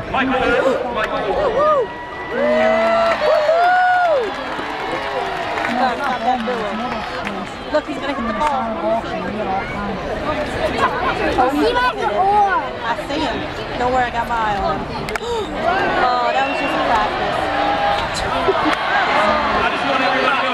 Stop that doing. Look, he's gonna hit the ball. He has the oar. I see him. Don't worry, I got my eye on him. Oh, that was just practice.